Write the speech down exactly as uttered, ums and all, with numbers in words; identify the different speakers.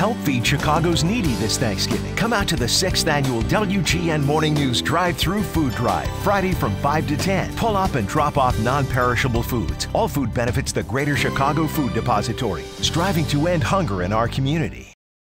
Speaker 1: Help feed Chicago's needy this Thanksgiving. Come out to the sixth Annual W G N Morning News Drive-Through Food Drive, Friday from five to ten. Pull up and drop off non-perishable foods. All food benefits the Greater Chicago Food Depository, striving to end hunger in our community.